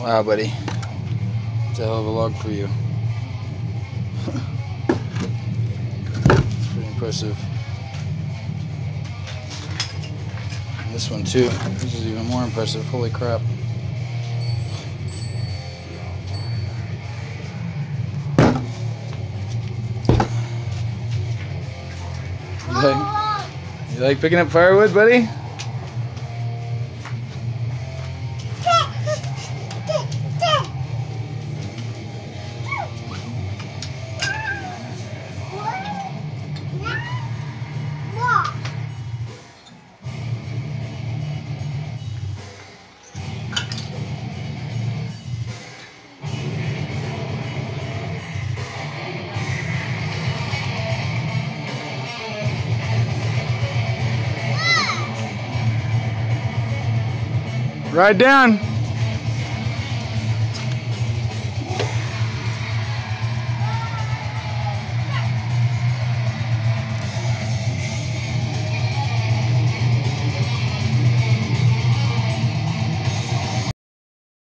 Wow, buddy. It's a hell of a log for you. It's pretty impressive. And this one too. This is even more impressive. Holy crap. You like picking up firewood, buddy? Ride down.